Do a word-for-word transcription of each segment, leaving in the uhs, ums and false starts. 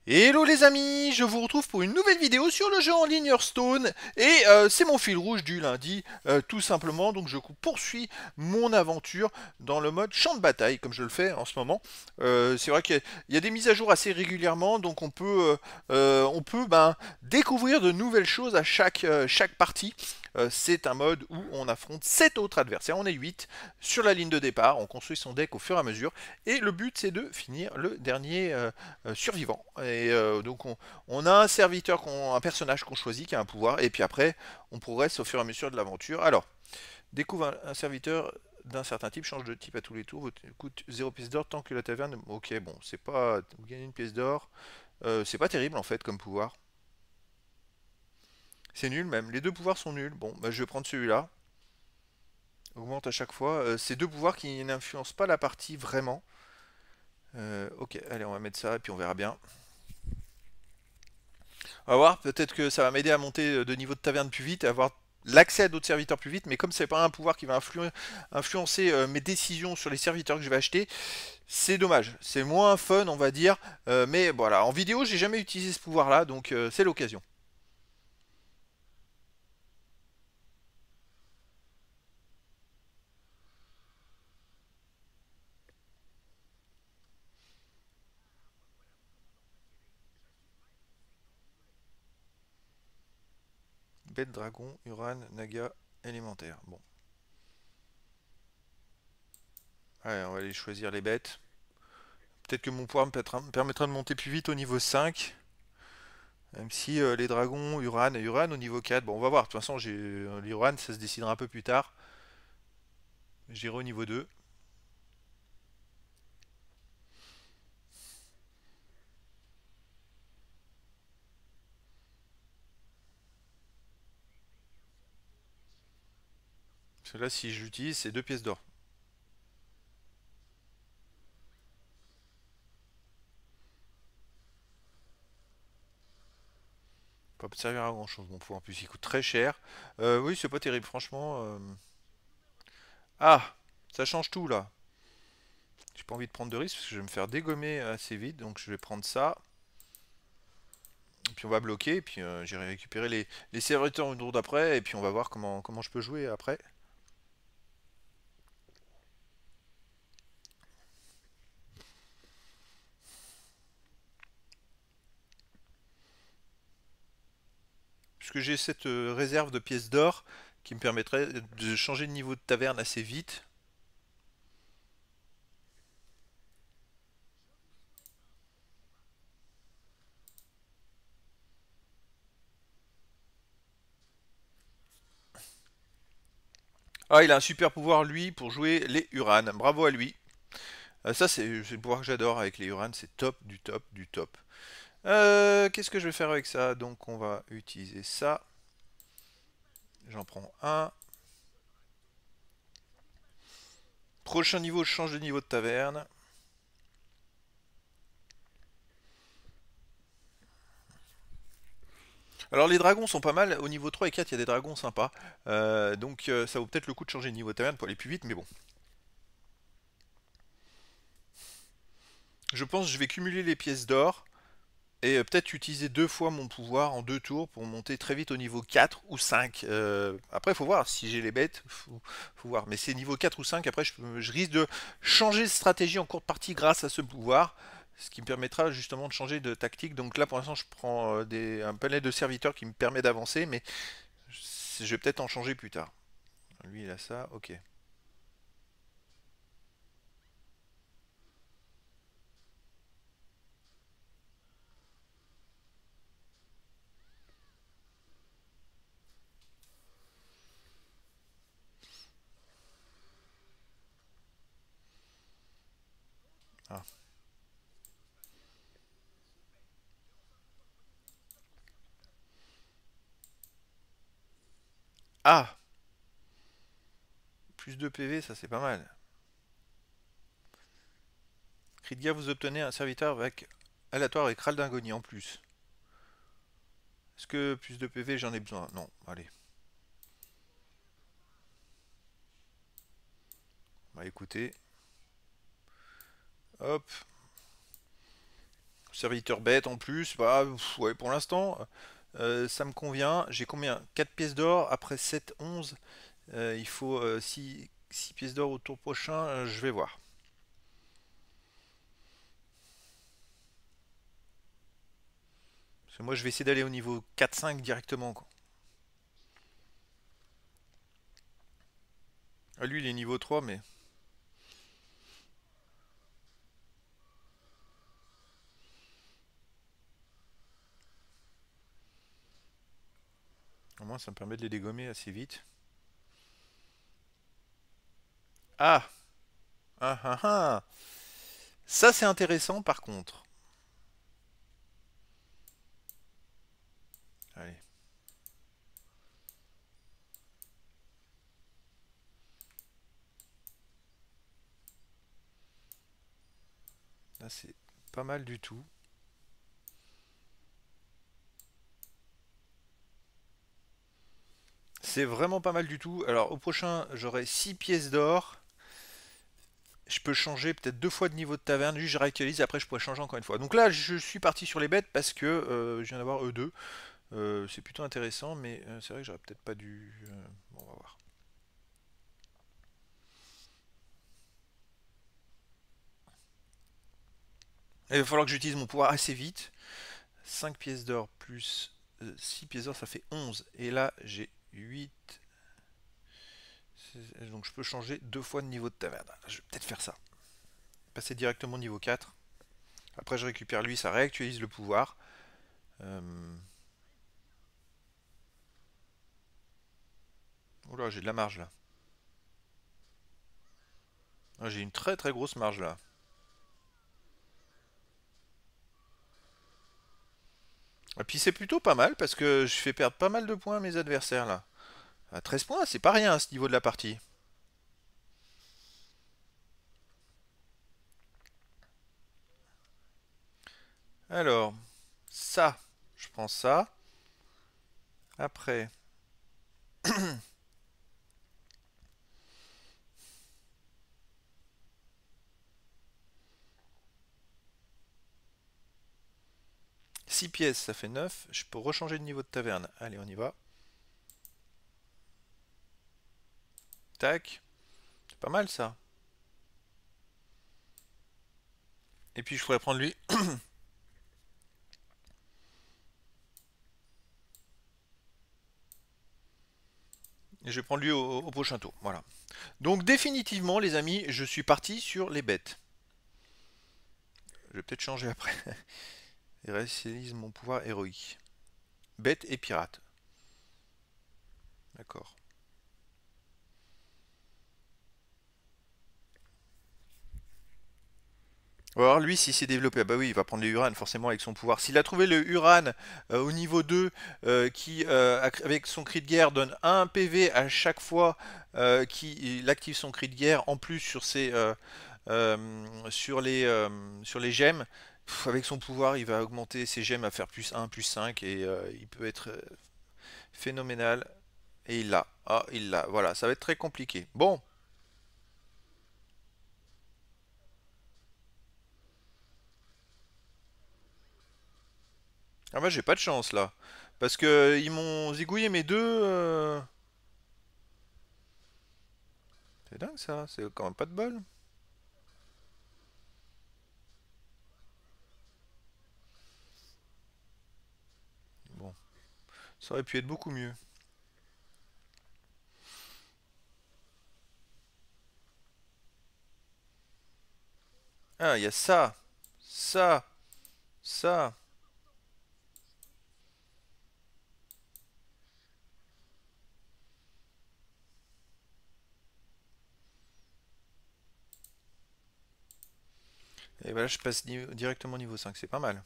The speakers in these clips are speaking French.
Hello les amis, je vous retrouve pour une nouvelle vidéo sur le jeu en ligne Hearthstone et euh, c'est mon fil rouge du lundi, euh, tout simplement. Donc je poursuis mon aventure dans le mode champ de bataille comme je le fais en ce moment. Euh, c'est vrai qu'il y, a il y a des mises à jour assez régulièrement, donc on peut, euh, euh, on peut ben, découvrir de nouvelles choses à chaque, euh, chaque partie. Euh, c'est un mode où on affronte sept autres adversaires, on est huit sur la ligne de départ, on construit son deck au fur et à mesure et le but c'est de finir le dernier euh, euh, survivant. Et euh, donc on, on a un serviteur, qu'on- un personnage qu'on choisit qui a un pouvoir, et puis après on progresse au fur et à mesure de l'aventure. Alors, découvre un, un serviteur d'un certain type, change de type à tous les tours, coûte zéro pièce d'or tant que la taverne. Ok, bon, c'est pas. Vous gagnez une pièce d'or. Euh, c'est pas terrible en fait comme pouvoir. C'est nul même. Les deux pouvoirs sont nuls. Bon, bah, je vais prendre celui-là. Augmente à chaque fois. Euh, c'est deux pouvoirs qui n'influencent pas la partie vraiment. Euh, ok, allez, on va mettre ça et puis on verra bien. On va voir, peut-être que ça va m'aider à monter de niveau de taverne plus vite, à avoir l'accès à d'autres serviteurs plus vite, mais comme c'est pas un pouvoir qui va influ- influencer euh, mes décisions sur les serviteurs que je vais acheter, c'est dommage. C'est moins fun, on va dire, euh, mais voilà, en vidéo, j'ai jamais utilisé ce pouvoir-là, donc euh, c'est l'occasion. Bête dragon, Uran, Naga, élémentaire. Bon, allez, on va aller choisir les bêtes. Peut-être que mon pouvoir me permettra me permettra de monter plus vite au niveau cinq. Même si euh, les dragons, Uran et Uran au niveau quatre. Bon, on va voir. De toute façon, j'ai euh, l'Uran, ça se décidera un peu plus tard. J'irai au niveau deux. Parce que là, si j'utilise, c'est deux pièces d'or. Pas servir à grand chose, mon pouvoir. En plus, il coûte très cher. Euh, oui, c'est pas terrible, franchement. euh. Ah, ça change tout là. J'ai pas envie de prendre de risques parce que je vais me faire dégommer assez vite. Donc, je vais prendre ça. Et puis, on va bloquer. Et puis, euh, j'irai récupérer les, les serviteurs une tour d'après. Et puis, on va voir comment, comment je peux jouer après. Puisque j'ai cette euh, réserve de pièces d'or qui me permettrait de changer de niveau de taverne assez vite. Ah, il a un super pouvoir, lui, pour jouer les Uran. Bravo à lui. Euh, ça, c'est le pouvoir que j'adore avec les Uran. C'est top, du top, du top. Euh, Qu'est-ce que je vais faire avec ça? Donc, on va utiliser ça. J'en prends un. Prochain niveau, je change de niveau de taverne. Alors, les dragons sont pas mal. Au niveau trois et quatre, il y a des dragons sympas. Euh, donc, euh, ça vaut peut-être le coup de changer de niveau de taverne pour aller plus vite, mais bon. Je pense que je vais cumuler les pièces d'or. Et euh, peut-être utiliser deux fois mon pouvoir en deux tours pour monter très vite au niveau quatre ou cinq. Euh, après, il faut voir si j'ai les bêtes. Faut, faut voir. Mais c'est niveau quatre ou cinq. Après, je, peux- je risque de changer de stratégie en cours de partie grâce à ce pouvoir. Ce qui me permettra justement de changer de tactique. Donc là, pour l'instant, je prends euh, des, un panel de serviteurs qui me permet d'avancer. Mais je vais peut-être en changer plus tard. Lui, il a ça. Ok. Ah. Ah, plus de P V, ça c'est pas mal. Cri de guerre, vous obtenez un serviteur avec aléatoire avec Raldingonie en plus. Est-ce que plus de P V j'en ai besoin? Non, allez. Bah écoutez, hop, serviteur bête en plus. Bah, pff, ouais, pour l'instant, euh, ça me convient. J'ai combien? Quatre pièces d'or. Après sept, onze. Euh, il faut euh, six, six pièces d'or au tour prochain. Euh, je vais voir. Parce que moi, je vais essayer d'aller au niveau quatre cinq directement, quoi. Ah, lui, il est niveau trois, mais au moins, ça me permet de les dégommer assez vite. Ah! Ah ah ah! Ça, c'est intéressant, par contre. Allez. Là, c'est pas mal du tout. C'est vraiment pas mal du tout. Alors, au prochain, j'aurai six pièces d'or. Je peux changer peut-être deux fois de niveau de taverne. Juste, je réactualise. Après, je pourrais changer encore une fois. Donc là, je suis parti sur les bêtes parce que euh, je viens d'avoir E deux. Euh, c'est plutôt intéressant, mais euh, c'est vrai que j'aurais peut-être pas dû. euh, Bon, on va voir. Il va falloir que j'utilise mon pouvoir assez vite. Cinq pièces d'or plus euh, six pièces d'or, ça fait onze. Et là, j'ai huit. Donc je peux changer deux fois de niveau de taverne. Je vais peut-être faire ça. Passer directement au niveau quatre. Après, je récupère lui, ça réactualise le pouvoir. Euh... Oula, j'ai de la marge là. Ah, j'ai une très très grosse marge là. Et puis c'est plutôt pas mal parce que je fais perdre pas mal de points à mes adversaires là. À treize points, c'est pas rien à ce niveau de la partie. Alors, ça, je prends ça. Après, six pièces, ça fait neuf. Je peux rechanger de niveau de taverne. Allez, on y va. Tac. C'est pas mal ça. Et puis je pourrais prendre lui. Et je vais prendre lui au, au prochain tour. Voilà. Donc définitivement, les amis, je suis parti sur les bêtes. Je vais peut-être changer après. Et réalise mon pouvoir héroïque. Bête et pirate. D'accord. Alors lui, s'il s'est développé, ah bah oui, il va prendre les Uran forcément avec son pouvoir. S'il a trouvé le Uran euh, au niveau deux, euh, qui euh, avec son cri de guerre donne un P V à chaque fois euh, qu'il active son cri de guerre, en plus sur ses euh, euh, sur les euh, sur les gemmes, pff, avec son pouvoir, il va augmenter ses gemmes à faire plus un, plus cinq et euh, il peut être euh, phénoménal. Et il l'a. Ah, il l'a. Voilà, ça va être très compliqué. Bon. Ah bah j'ai pas de chance là. Parce que ils m'ont zigouillé mes deux. euh, C'est dingue ça, c'est quand même pas de bol. Bon, ça aurait pu être beaucoup mieux. Ah, il y a ça, ça, ça. Et voilà, je passe niveau- directement niveau cinq, c'est pas mal.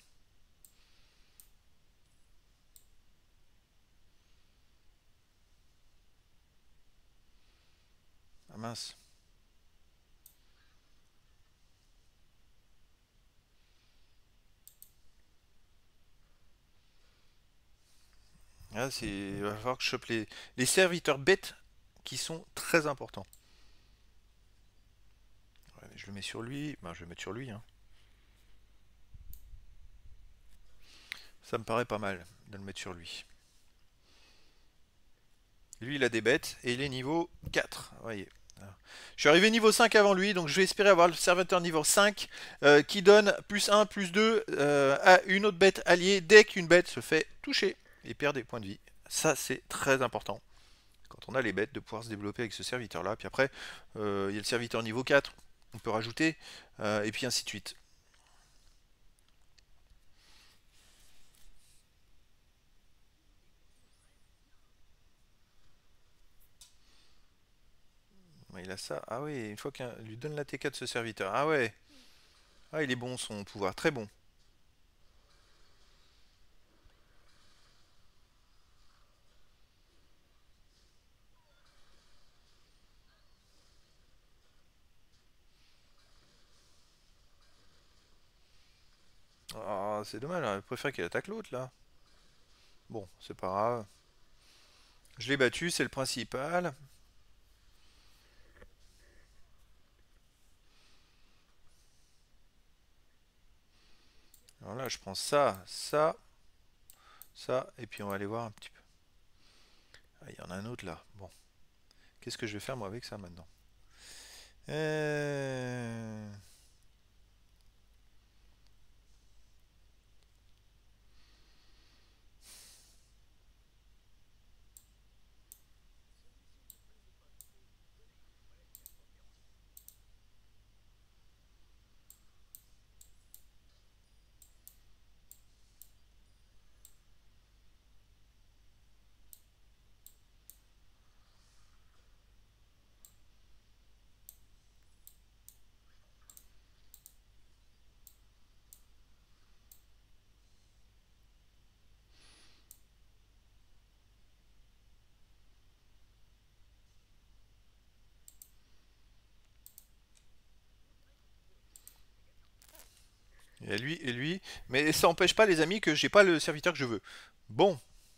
Ah mince. Ah, c'est... Il va falloir que je chope les... les serviteurs bêtes qui sont très importants. Ouais, je le mets sur lui. Ben, je vais le mettre sur lui, hein. Ça me paraît pas mal de le mettre sur lui. Lui, il a des bêtes et il est niveau quatre. Vous voyez. Je suis arrivé niveau cinq avant lui, donc je vais espérer avoir le serviteur niveau cinq euh, qui donne plus un, plus deux euh, à une autre bête alliée dès qu'une bête se fait toucher et perd des points de vie. Ça, c'est très important. Quand on a les bêtes, de pouvoir se développer avec ce serviteur-là. Puis après, euh, il y a le serviteur niveau quatre, on peut rajouter, euh, et puis ainsi de suite. Il a ça. Ah oui, une fois qu'on lui donne la T quatre ce serviteur. Ah ouais. Ah, il est bon son pouvoir, très bon. Ah, c'est dommage, je préfère qu'il attaque l'autre là. Bon, c'est pas grave. Je l'ai battu, c'est le principal. Alors là, je prends ça, ça, ça, et puis on va aller voir un petit peu. Ah, il y en a un autre là. Bon. Qu'est-ce que je vais faire moi avec ça maintenant? euh... Et lui, et lui. Mais ça n'empêche pas, les amis, que j'ai pas le serviteur que je veux. Bon.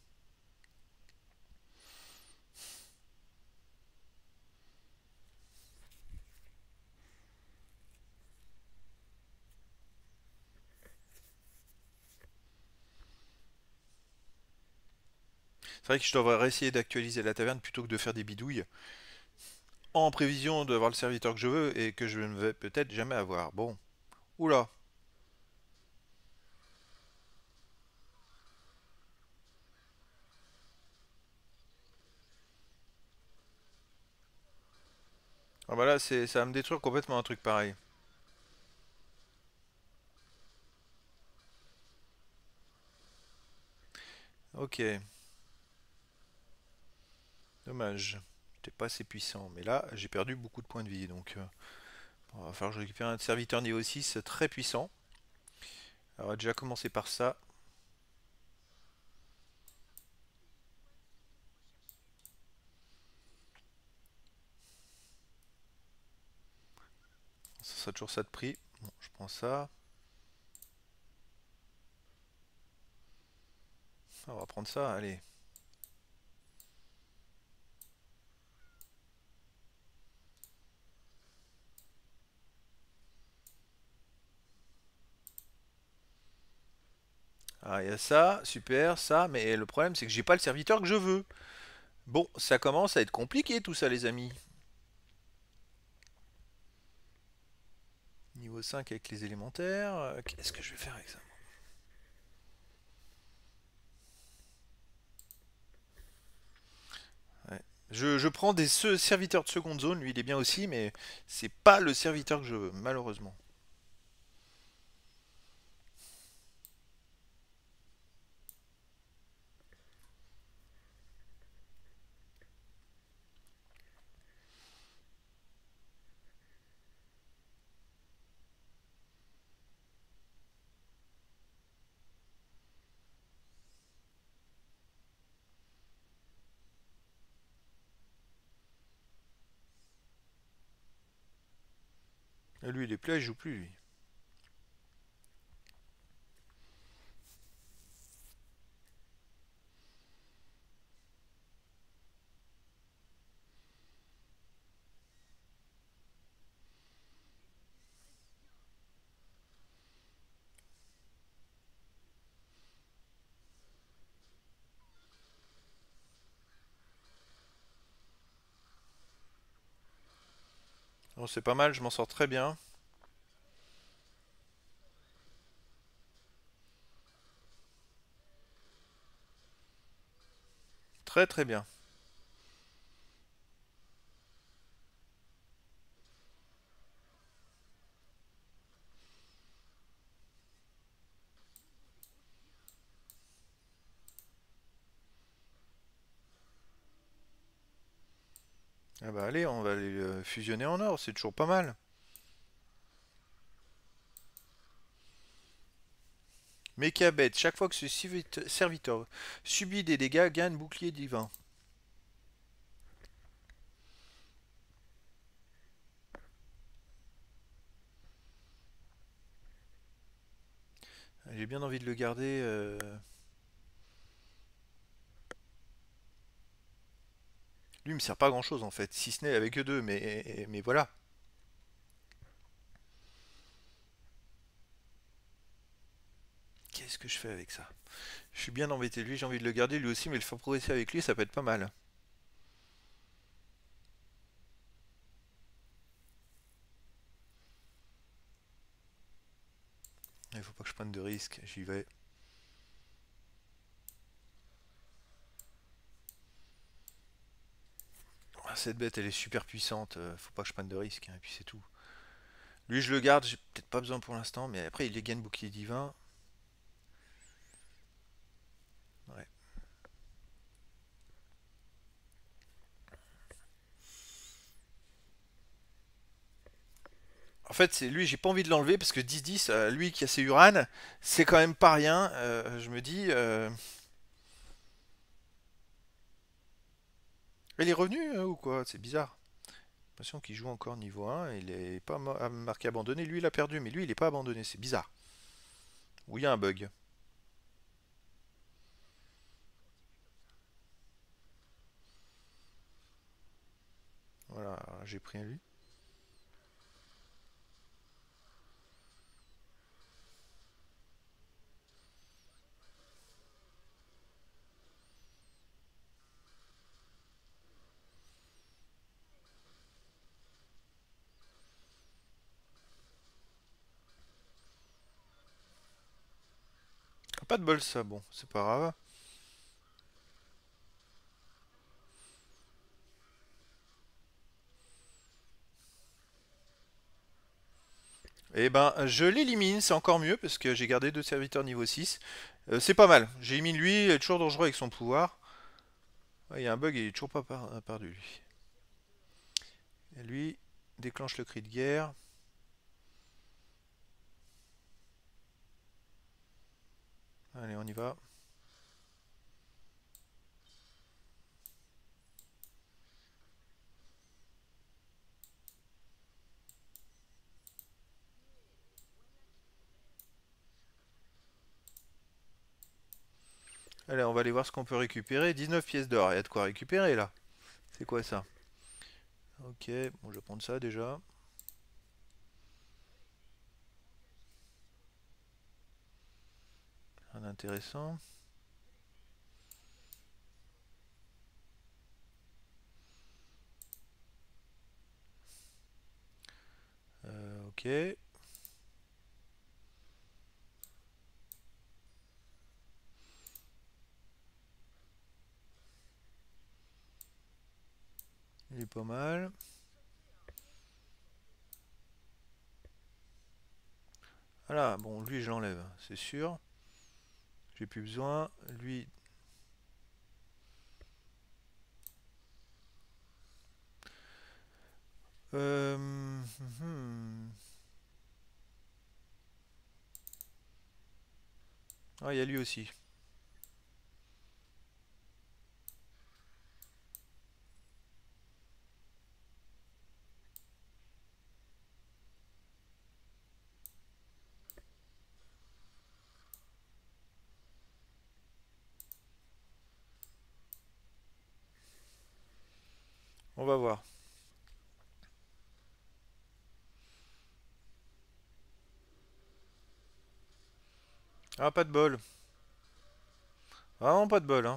C'est vrai que je devrais essayer d'actualiser la taverne plutôt que de faire des bidouilles. En prévision d'avoir le serviteur que je veux et que je ne vais peut-être jamais avoir. Bon. Oula. Ah bah là, c'est, ça va me détruire complètement un truc pareil. Ok. Dommage. J'étais pas assez puissant. Mais là, j'ai perdu beaucoup de points de vie. Donc, euh, bon, va falloir que je récupère un serviteur niveau six très puissant. Alors, on va déjà commencer par ça. Ça sera toujours ça de prix. Bon, je prends ça. On va prendre ça, allez. Ah, il y a ça, super, ça, mais le problème c'est que j'ai pas le serviteur que je veux. Bon, ça commence à être compliqué tout ça, les amis. Niveau cinq avec les élémentaires. euh, Qu'est-ce que je vais faire avec ça? Ouais. Je, je prends des se- serviteurs de seconde zone, lui il est bien aussi, mais c'est pas le serviteur que je veux, malheureusement. Et lui il est plus, il joue plus lui. Bon, c'est pas mal, je m'en sors très bien. Très très bien. Ah bah allez, on va les euh, fusionner en or, c'est toujours pas mal. Mecha bête, chaque fois que ce servite- serviteur subit des dégâts, gagne bouclier divin. J'ai bien envie de le garder. euh, Lui, il me sert pas grand chose en fait, si ce n'est avec eux deux, mais, mais voilà. Qu'est-ce que je fais avec ça? Je suis bien embêté. Lui, j'ai envie de le garder, lui aussi, mais le faire progresser avec lui, ça peut être pas mal. Il faut pas que je prenne de risques, j'y vais. Ah, cette bête, elle est super puissante, euh, faut pas que je prenne de risques, hein, et puis c'est tout. Lui, je le garde, j'ai peut-être pas besoin pour l'instant, mais après, il les gagne bouclier divin. Ouais. En fait, c'est lui, j'ai pas envie de l'enlever parce que dix dix, euh, lui qui a ses Uran, c'est quand même pas rien. Euh, je me dis, euh, il est revenu euh, ou quoi? C'est bizarre. J'ai l'impression qu'il joue encore niveau un, il est pas ma- marqué abandonné. Lui, il a perdu, mais lui, il est pas abandonné, c'est bizarre. Ou il y a un bug. Voilà, j'ai pris un lui. Ah, pas de bol ça, bon, c'est pas grave. Eh ben, je l'élimine, c'est encore mieux parce que j'ai gardé deux serviteurs niveau six. Euh, c'est pas mal. J'ai mis lui, il est toujours dangereux avec son pouvoir. Ouais, il y a un bug, il est toujours pas par- perdu lui. Et lui déclenche le cri de guerre. Allez, on y va. Allez, on va aller voir ce qu'on peut récupérer. dix-neuf pièces d'or, il y a de quoi récupérer là. C'est quoi ça? Ok, bon, je vais prendre ça déjà. Un intéressant. Euh, ok. Il est pas mal. Voilà, bon, lui je l'enlève, c'est sûr. J'ai plus besoin. Lui. Euh, hmm. Ah, il y a lui aussi. On va voir. Ah, pas de bol. Vraiment pas de bol, hein.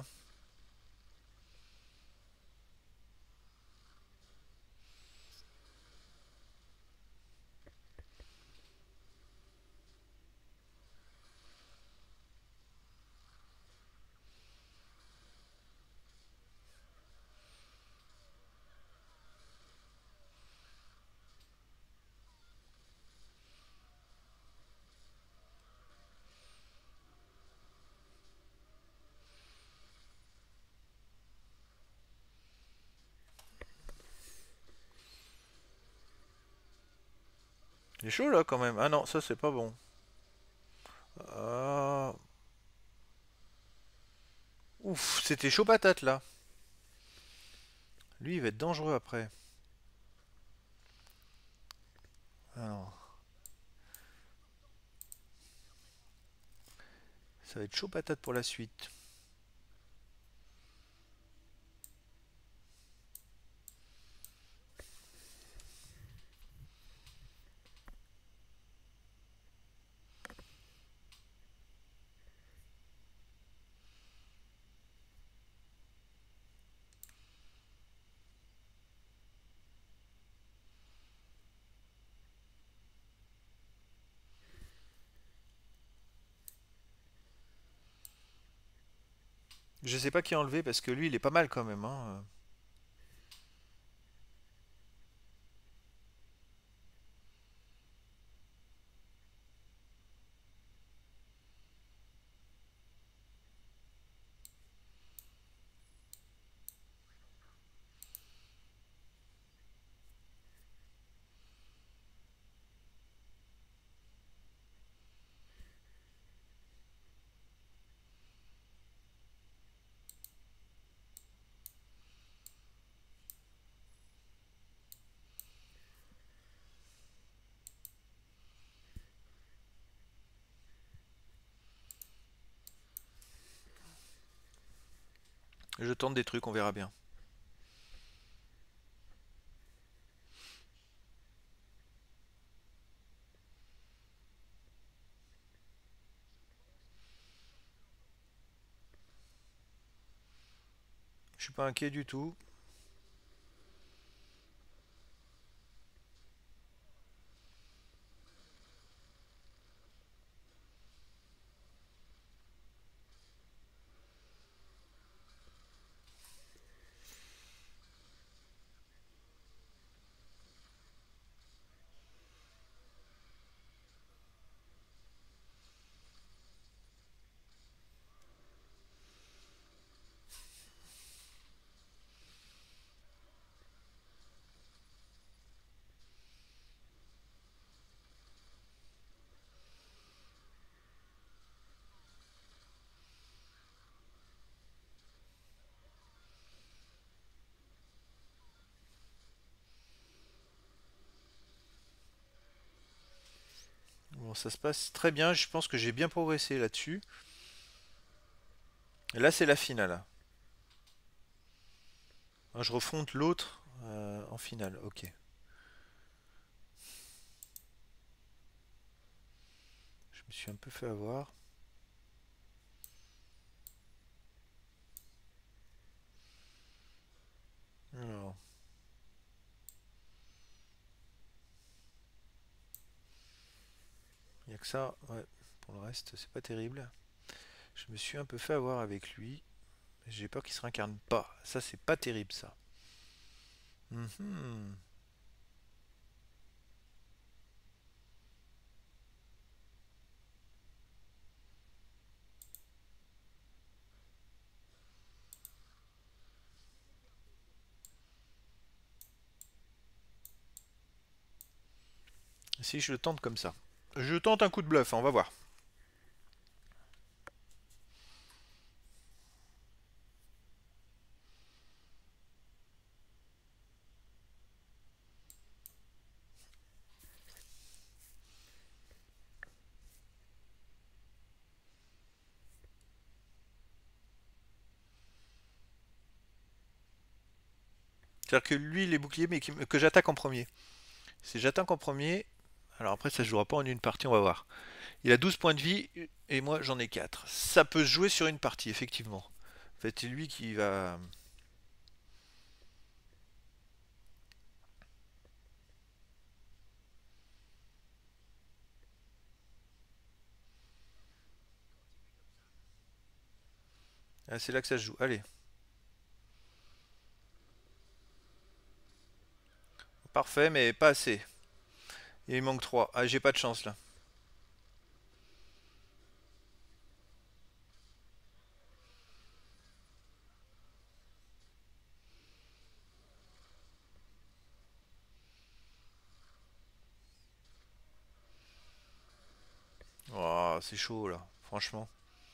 C'est chaud là quand même. Ah non, ça c'est pas bon. Ah. Ouf, c'était chaud patate là. Lui, il va être dangereux après. Alors, ça va être chaud patate pour la suite. Je sais pas qui enlever parce que lui, il est pas mal quand même, hein. Je tente des trucs, on verra bien. Je suis pas inquiet du tout. Bon, ça se passe très bien. Je pense que j'ai bien progressé là-dessus. Et là, c'est la finale. Ah, je refonte l'autre euh, en finale. Ok. Je me suis un peu fait avoir. Alors, il n'y a que ça. Ouais. Pour le reste, c'est pas terrible. Je me suis un peu fait avoir avec lui. J'ai peur qu'il se réincarne pas. Ça, c'est pas terrible, ça. Mhm. Si je le tente comme ça. Je tente un coup de bluff, hein, on va voir. C'est-à-dire que lui, il est bouclier, mais que j'attaque en premier. Si j'attaque en premier, alors après, ça se jouera pas en une partie, on va voir. Il a douze points de vie, et moi, j'en ai quatre. Ça peut se jouer sur une partie, effectivement. En fait, c'est lui qui va... Ah, c'est là que ça se joue. Allez. Parfait, mais pas assez. Il manque trois. Ah, j'ai pas de chance, là. Ah, c'est chaud là, franchement.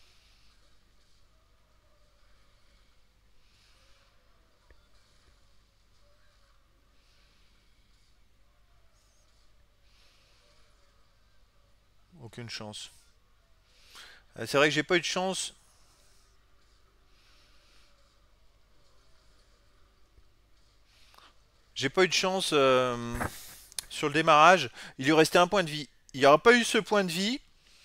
Aucune chance. Euh, C'est vrai que j'ai pas eu de chance. J'ai pas eu de chance euh, sur le démarrage. Il lui restait un point de vie. Il n'y aura pas eu ce point de vie.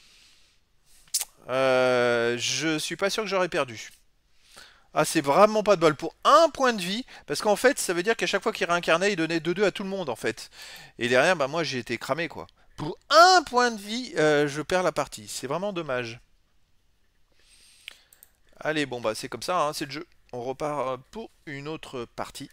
Euh, je suis pas sûr que j'aurais perdu. Ah, c'est vraiment pas de bol. Pour un point de vie, parce qu'en fait, ça veut dire qu'à chaque fois qu'il réincarnait, il donnait deux deux à tout le monde, en fait. Et derrière, bah moi, j'ai été cramé, quoi. Pour un point de vie, euh, je perds la partie. C'est vraiment dommage. Allez, bon, bah c'est comme ça, hein, c'est le jeu. On repart euh, pour une autre partie.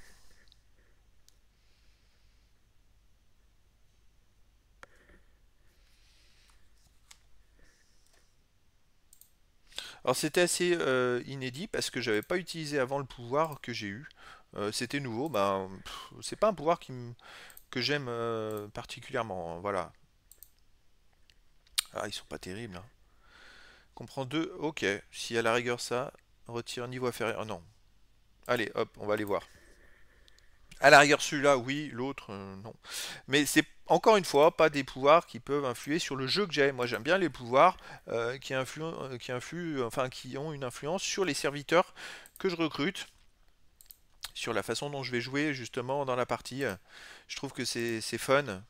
Alors c'était assez euh, inédit parce que j'avais pas utilisé avant le pouvoir que j'ai eu. Euh, c'était nouveau, ben pff, c'est pas un pouvoir qui me- que j'aime euh, particulièrement, hein, voilà. Ah, ils sont pas terribles, hein. Comprend deux, ok. Si à la rigueur ça, retire niveau inférieur. Ah non. Allez, hop, on va aller voir. À la rigueur celui-là, oui, l'autre, euh, non. Mais c'est encore une fois pas des pouvoirs qui peuvent influer sur le jeu que j'ai. Moi j'aime bien les pouvoirs euh, qui influent, euh, qui influent, enfin qui ont une influence sur les serviteurs que je recrute, sur la façon dont je vais jouer justement dans la partie. Je trouve que c'est c'est fun.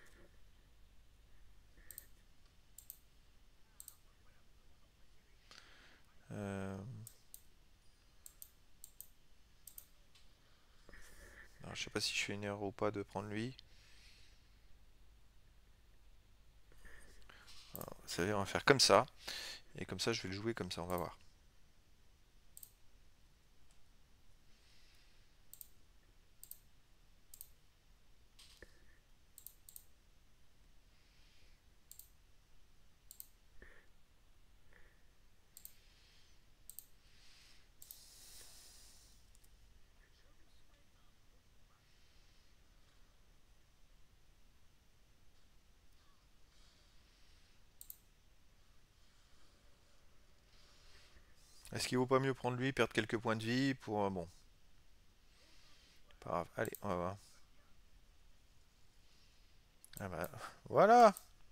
Euh, alors, je sais pas si je fais une erreur ou pas de prendre lui. Alors, ça veut dire on va faire comme ça. Et comme ça je vais le jouer comme ça, on va voir. Est-ce qu'il vaut pas mieux prendre lui, perdre quelques points de vie pour... euh, bon, pas grave. Allez, on va voir. Ah bah, voilà.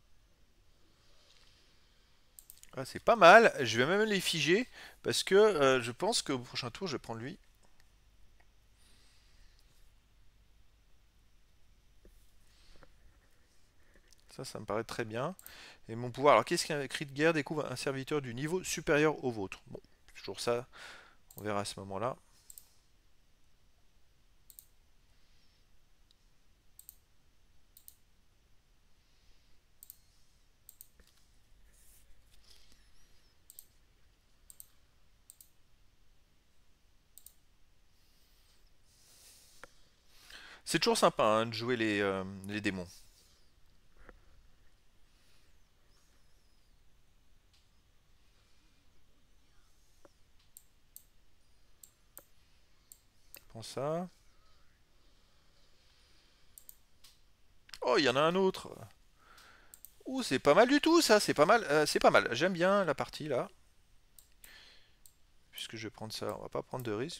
Ah, c'est pas mal. Je vais même les figer parce que euh, je pense qu'au prochain tour, je vais prendre lui. Ça, ça me paraît très bien. Et mon pouvoir. Alors, qu'est-ce qu'un cri de guerre découvre un serviteur du niveau supérieur au vôtre? Bon, toujours ça. On verra à ce moment-là. C'est toujours sympa hein, de jouer les, euh, les démons. Prends ça. Oh, il y en a un autre. Ouh, c'est pas mal du tout, ça. C'est pas mal. Euh, c'est pas mal. J'aime bien la partie là. Puisque je vais prendre ça, on va pas prendre de risque.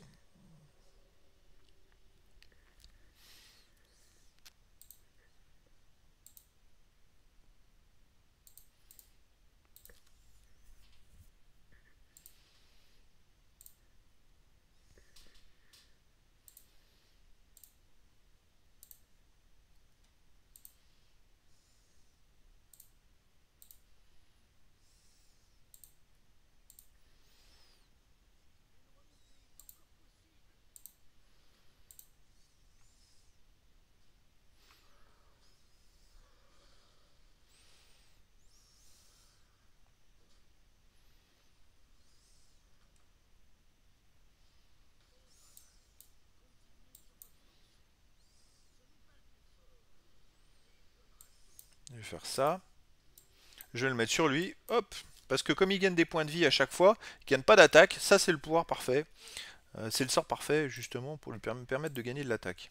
Je vais faire ça. Je vais le mettre sur lui. Hop. Parce que comme il gagne des points de vie à chaque fois, il gagne pas d'attaque. Ça, c'est le pouvoir parfait. Euh, c'est le sort parfait, justement, pour lui permettre de gagner de l'attaque.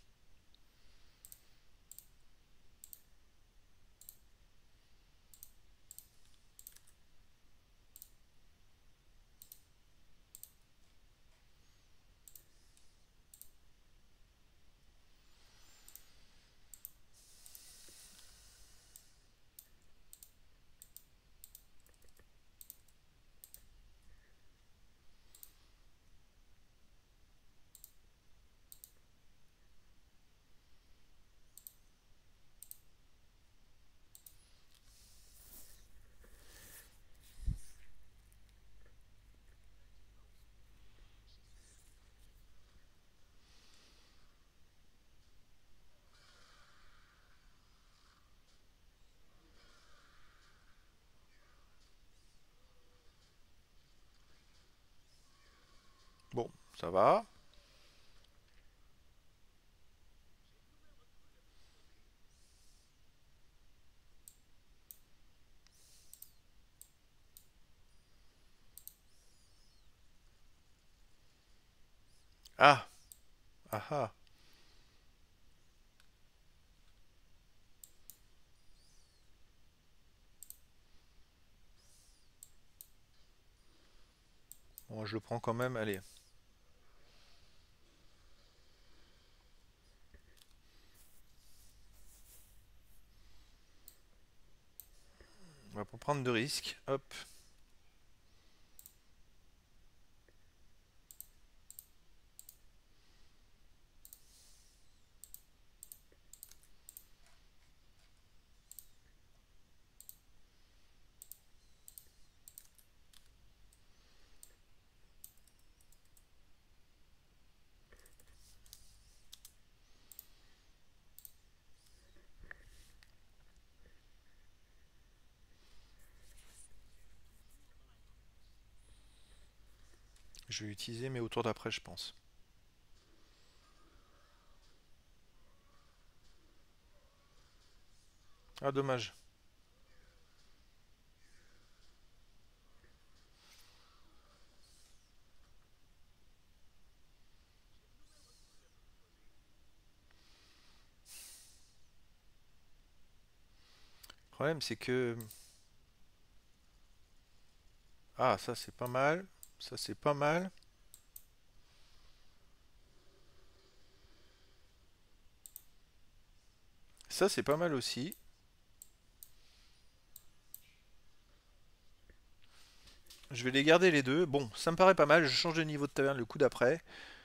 Bon, ça va. Ah, ah ah. Bon, je le prends quand même, allez. On va pas prendre de risques. Hop. Je vais utiliser mes autours d'après, je pense. Ah, dommage. Le problème, c'est que... Ah, ça, c'est pas mal. Ça, c'est pas mal. Ça, c'est pas mal aussi. Je vais les garder les deux. Bon, ça me paraît pas mal. Je change de niveau de taverne le coup d'après.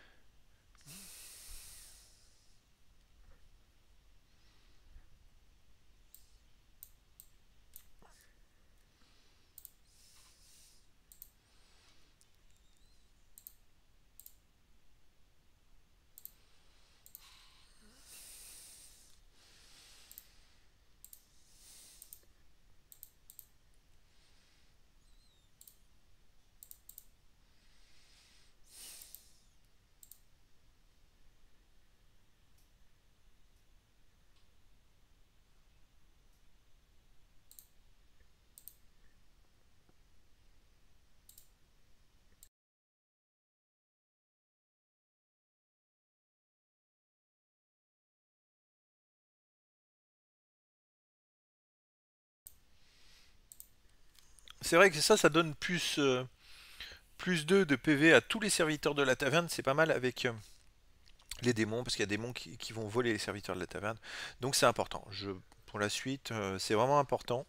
C'est vrai que ça, ça donne plus, euh, plus deux de P V à tous les serviteurs de la taverne. C'est pas mal avec euh, les démons, parce qu'il y a des démons qui, qui vont voler les serviteurs de la taverne. Donc c'est important. Je, pour la suite, euh, c'est vraiment important.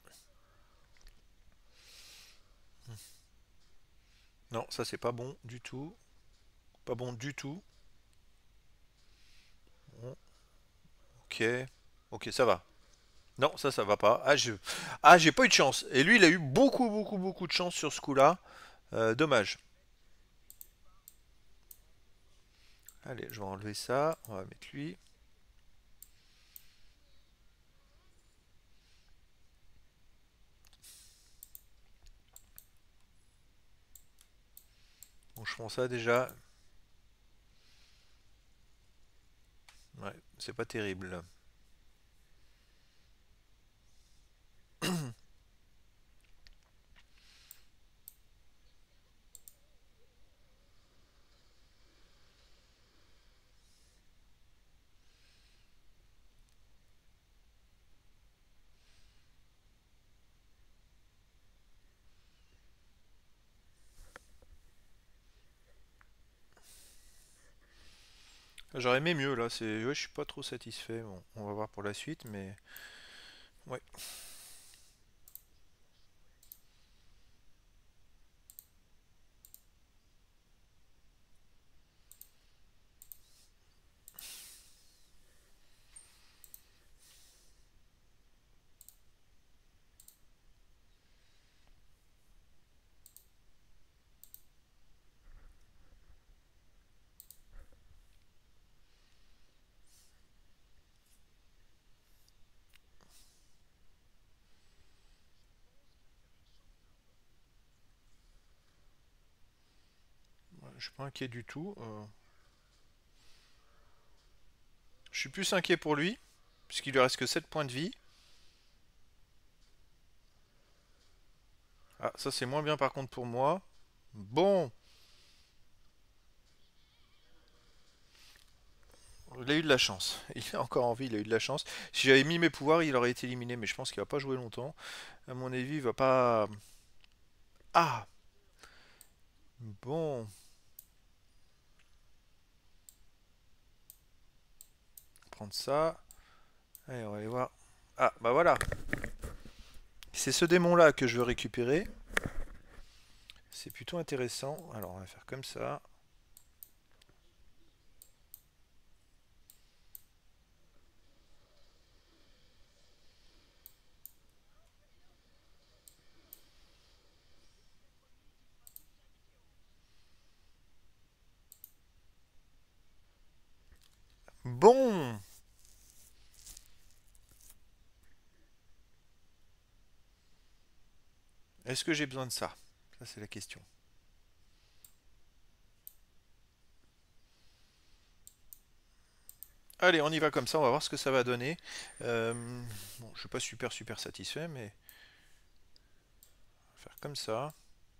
Non, ça c'est pas bon du tout. Pas bon du tout. Bon, ok. Ok, ça va. Non, ça, ça va pas. Ah, je... ah, j'ai pas eu de chance. Et lui, il a eu beaucoup, beaucoup, beaucoup de chance sur ce coup-là. Euh, dommage. Allez, je vais enlever ça. On va mettre lui. Bon, je prends ça déjà. Ouais, c'est pas terrible. J'aurais aimé mieux là. C'est, ouais, je suis pas trop satisfait. Bon, on va voir pour la suite, mais ouais. Je suis pas inquiet du tout. Euh, Je suis plus inquiet pour lui, puisqu'il lui reste que sept points de vie. Ah, ça c'est moins bien par contre pour moi. Bon, il a eu de la chance. Il est encore en vie, il a eu de la chance. Si j'avais mis mes pouvoirs, il aurait été éliminé, mais je pense qu'il va pas jouer longtemps. À mon avis, il va pas... Ah, bon. Prendre ça. Allez, on va aller voir. Ah, bah voilà. C'est ce démon-là que je veux récupérer. C'est plutôt intéressant. Alors, on va faire comme ça. Bon. Est-ce que j'ai besoin de ça? Ça, c'est la question. Allez, on y va comme ça, on va voir ce que ça va donner. Euh, bon, je suis pas super super satisfait, mais on va faire comme ça.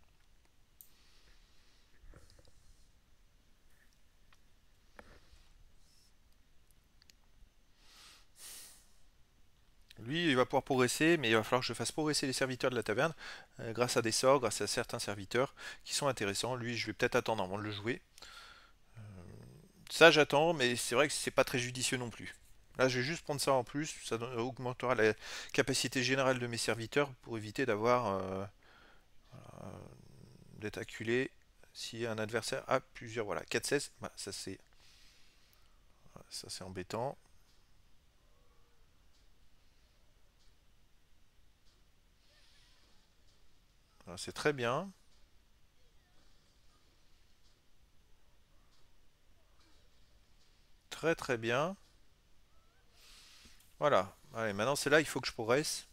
Lui, il va pouvoir progresser, mais il va falloir que je fasse progresser les serviteurs de la taverne euh, grâce à des sorts, grâce à certains serviteurs qui sont intéressants. Lui, je vais peut-être attendre avant de le jouer. Ça, j'attends, mais c'est vrai que c'est pas très judicieux non plus. Là, je vais juste prendre ça en plus. Ça augmentera la capacité générale de mes serviteurs pour éviter d'avoir euh, euh, d'être acculé si un adversaire a plusieurs. Voilà, quatre seize. Bah, ça c'est ça c'est embêtant. C'est très bien. Très très bien. Voilà. Allez, maintenant c'est là, il faut que je progresse.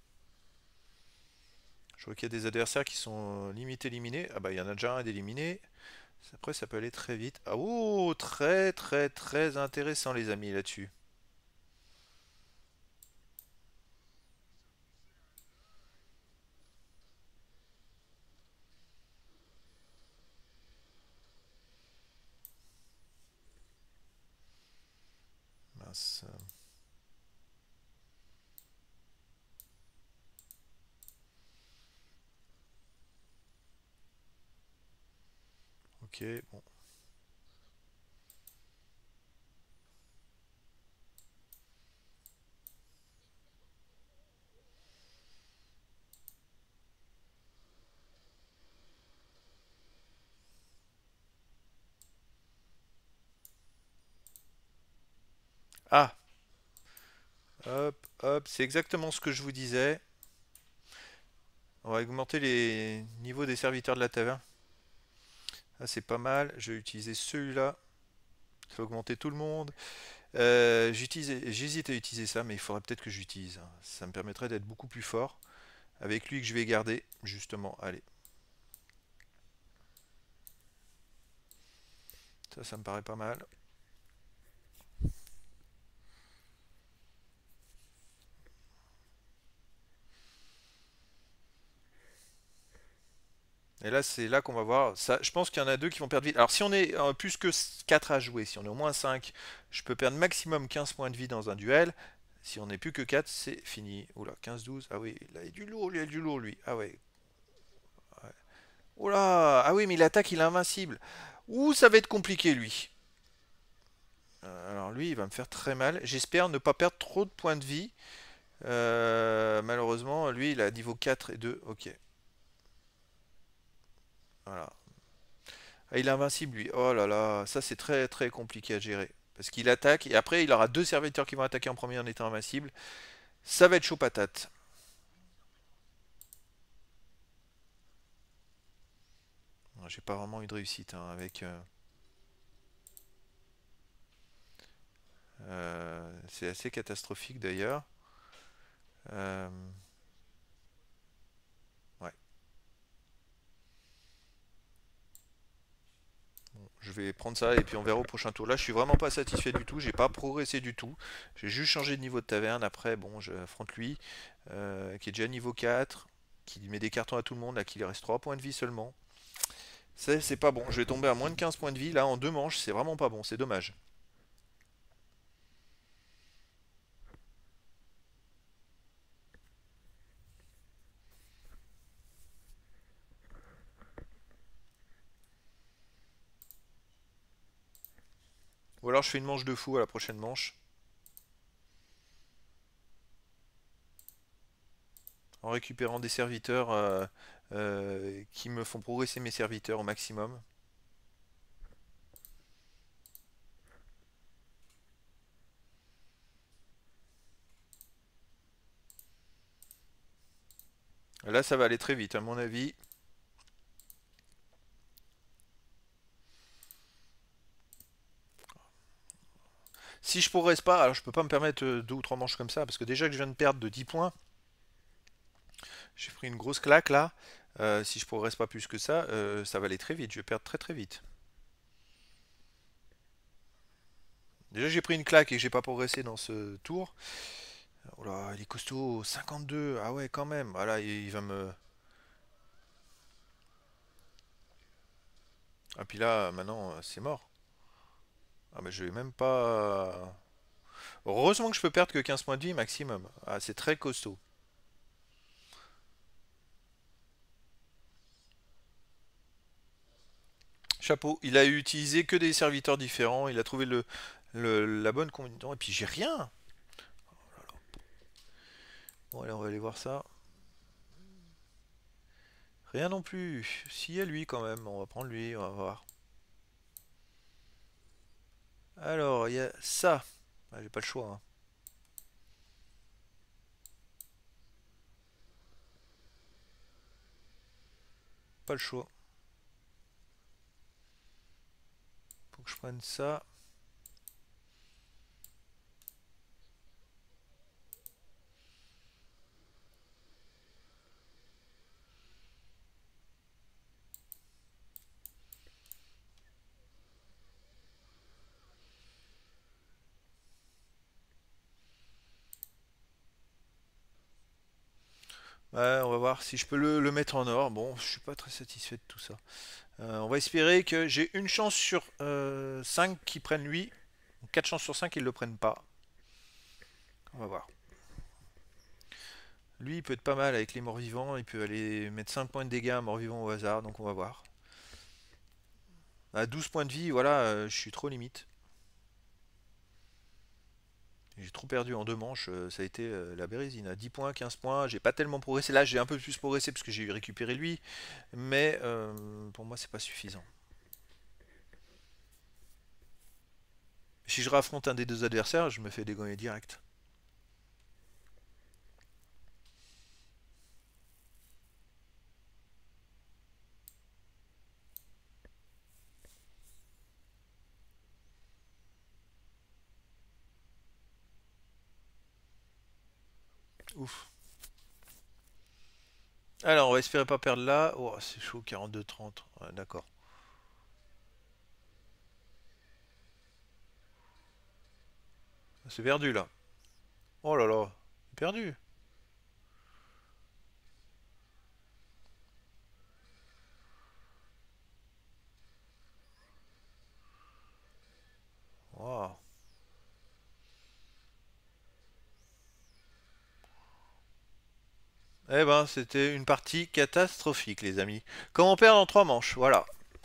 Je vois qu'il y a des adversaires qui sont limite éliminés. Ah bah il y en a déjà un d'éliminé. Après ça peut aller très vite. Ah oh, très très très intéressant les amis là-dessus. Mince. Ok, bon. Ah, hop, hop, c'est exactement ce que je vous disais. On va augmenter les niveaux des serviteurs de la taverne. Ah, c'est pas mal. Je vais utiliser celui-là. Ça va augmenter tout le monde. Euh, J'hésite à utiliser ça, mais il faudrait peut-être que j'utilise. Ça me permettrait d'être beaucoup plus fort. Avec lui que je vais garder, justement. Allez. Ça, ça me paraît pas mal. Et là, c'est là qu'on va voir. Ça, je pense qu'il y en a deux qui vont perdre vite. Alors, si on est euh, plus que quatre à jouer, si on est au moins cinq, je peux perdre maximum quinze points de vie dans un duel. Si on n'est plus que quatre, c'est fini. Oula, quinze douze. Ah oui, là, il y a du lourd, il y a du lourd, lui. Ah ouais. Ouais. Oula. Ah oui, mais l'attaque, il est invincible. Ouh, ça va être compliqué, lui. Euh, alors, lui, il va me faire très mal. J'espère ne pas perdre trop de points de vie. Euh, malheureusement, lui, il a niveau quatre et deux. Ok. Voilà. Ah, il est invincible, lui. Oh là là, ça c'est très très compliqué à gérer. Parce qu'il attaque, et après il aura deux serviteurs qui vont attaquer en premier en étant invincible. Ça va être chaud patate. J'ai pas vraiment eu de réussite hein, avec... euh, euh, c'est assez catastrophique d'ailleurs. Euh, ouais. je vais prendre ça et puis on verra au prochain tour. Là, je suis vraiment pas satisfait du tout. J'ai pas progressé du tout. J'ai juste changé de niveau de taverne. Après, bon, j'affronte lui, euh, qui est déjà niveau quatre, qui met des cartons à tout le monde, là, qui lui reste trois points de vie seulement. C'est pas bon. Je vais tomber à moins de quinze points de vie, là, en deux manches. C'est vraiment pas bon. C'est dommage. Ou alors je fais une manche de fou à la prochaine manche. En récupérant des serviteurs euh, euh, qui me font progresser mes serviteurs au maximum. Là, ça va aller très vite, à mon avis. Si je progresse pas, alors je peux pas me permettre euh, deux ou trois manches comme ça, parce que déjà que je viens de perdre de dix points, j'ai pris une grosse claque là. Euh, si je progresse pas plus que ça, euh, ça va aller très vite. Je vais perdre très très vite. Déjà j'ai pris une claque et que j'ai pas progressé dans ce tour. Oh là, il est costaud, cinquante-deux. Ah ouais, quand même. Voilà, il, il va me. Ah puis là, maintenant, euh, c'est mort. Ah mais je vais même pas. Heureusement que je peux perdre que quinze points de vie maximum. Ah, c'est très costaud. Chapeau. Il a utilisé que des serviteurs différents. Il a trouvé le, le- la bonne combinaison. Et puis j'ai rien. Bon, allez, on va aller voir ça. Rien non plus. Si, il y a lui quand même. On va prendre lui, on va voir. Alors, il y a ça. Ah, j'ai pas le choix, hein. Pas le choix. Faut que je prenne ça. Ouais, on va voir si je peux le, le mettre en or. Bon, je suis pas très satisfait de tout ça. Euh, on va espérer que j'ai une chance sur euh, cinq qui prennent lui. quatre chances sur cinq qu'ils le prennent pas. On va voir. Lui, il peut être pas mal avec les morts vivants. Il peut aller mettre cinq points de dégâts à mort vivant au hasard. Donc on va voir. À douze points de vie, voilà, euh, je suis trop limite. J'ai trop perdu en deux manches, euh, ça a été euh, la bérésine. À dix points, quinze points, j'ai pas tellement progressé. Là, j'ai un peu plus progressé parce que j'ai récupéré lui. Mais euh, pour moi, c'est pas suffisant. Si je raffronte un des deux adversaires, je me fais dégommer direct. Ouf. Alors, on va espérer pas perdre là. Oh, c'est chaud, quarante-deux trente. Ouais, d'accord. C'est perdu là. Oh là là, perdu. Wow. Eh ben, c'était une partie catastrophique, les amis. Comment perdre en trois manches, voilà.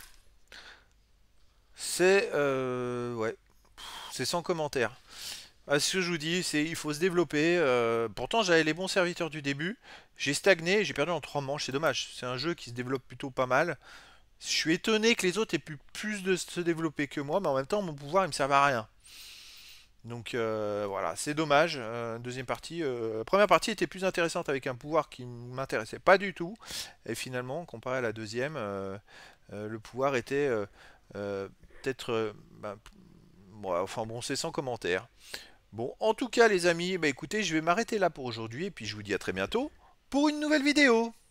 C'est... Euh, ouais. C'est sans commentaire. Ah, ce que je vous dis, c'est il faut se développer. euh, pourtant, j'avais les bons serviteurs du début. J'ai stagné, j'ai perdu en trois manches. C'est dommage. C'est un jeu qui se développe plutôt pas mal. Je suis étonné que les autres aient pu plus de se développer que moi, mais en même temps, mon pouvoir, il me servait à rien. Donc euh, voilà, c'est dommage. Euh, deuxième partie, euh, la première partie était plus intéressante avec un pouvoir qui m'intéressait pas du tout. Et finalement, comparé à la deuxième, euh, euh, le pouvoir était euh, euh, peut-être, euh, bah, ouais, enfin bon, c'est sans commentaire. Bon, en tout cas, les amis, bah écoutez, je vais m'arrêter là pour aujourd'hui et puis je vous dis à très bientôt pour une nouvelle vidéo.